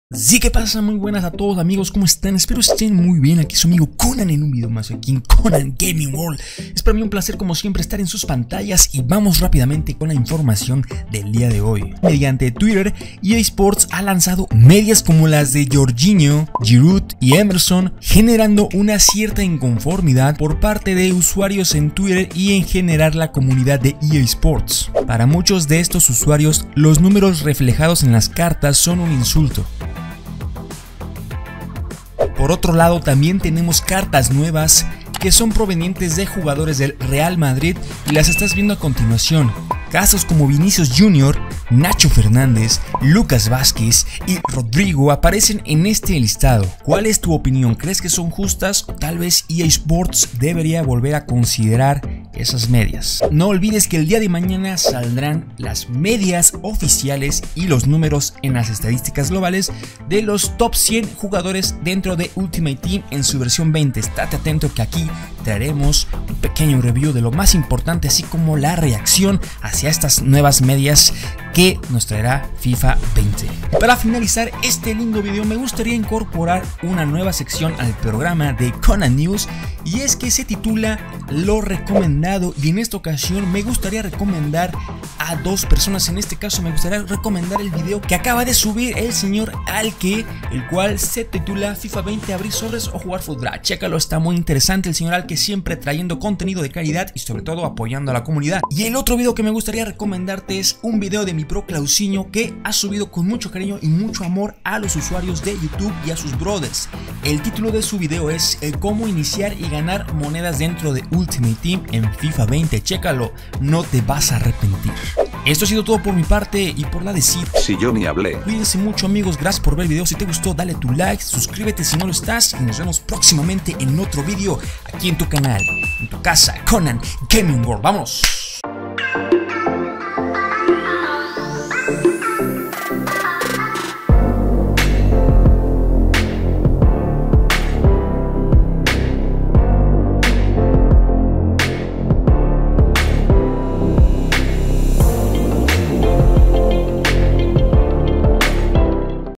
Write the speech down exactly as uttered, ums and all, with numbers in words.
Sí, ¿qué pasa? Muy buenas a todos amigos, ¿cómo están? Espero estén muy bien. Aquí su amigo Conan en un video más aquí en Conan Gaming World. Es para mí un placer como siempre estar en sus pantallas y vamos rápidamente con la información del día de hoy. Mediante Twitter, E A Sports ha lanzado medias como las de Jorginho, Giroud y Emerson, generando una cierta inconformidad por parte de usuarios en Twitter y en general la comunidad de E A Sports. Para muchos de estos usuarios, los números reflejados en las cartas son un insulto. Por otro lado, también tenemos cartas nuevas que son provenientes de jugadores del Real Madrid y las estás viendo a continuación. Casos como Vinicius Junior, Nacho Fernández, Lucas Vázquez y Rodrigo aparecen en este listado. ¿Cuál es tu opinión? ¿Crees que son justas o tal vez E A Sports debería volver a considerar esas medias? No olvides que el día de mañana saldrán las medias oficiales y los números en las estadísticas globales de los top cien jugadores dentro de Ultimate Team en su versión veinte. Estate atento que aquí traeremos un pequeño review de lo más importante, así como la reacción hacia estas nuevas medias que nos traerá FIFA veinte. Para finalizar este lindo video me gustaría incorporar una nueva sección al programa de Conan News, y es que se titula Lo Recomendado, y en esta ocasión me gustaría recomendar a dos personas. En este caso me gustaría recomendar el video que acaba de subir el señor Alke, el cual se titula FIFA veinte, abrir sobres o jugar fútbol. Chécalo, está muy interesante el señor Alke, siempre trayendo contenido de calidad y sobre todo apoyando a la comunidad. Y el otro video que me gustaría recomendarte es un video de mi pro Clausinho, que ha subido con mucho cariño y mucho amor a los usuarios de YouTube y a sus brothers. El título de su video es eh, cómo iniciar y ganar monedas dentro de Ultimate Team en FIFA veinte. Chécalo, no te vas a arrepentir. Esto ha sido todo por mi parte y por la de Sid. Si yo ni hablé. Cuídense mucho amigos, gracias por ver el video. Si te gustó dale tu like, suscríbete si no lo estás y nos vemos próximamente en otro video aquí en tu canal, en tu casa, Conan Gaming World. ¡Vamos!